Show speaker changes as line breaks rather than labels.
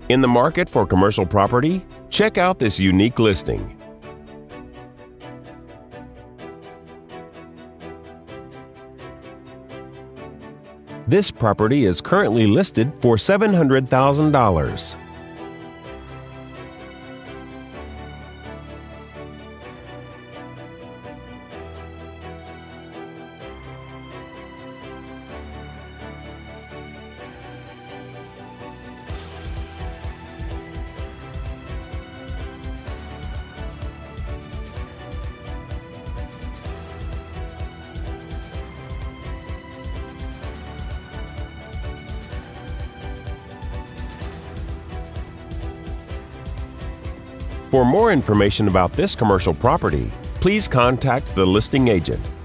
In the market for commercial property? Check out this unique listing. This property is currently listed for $700,000. For more information about this commercial property, please contact the listing agent.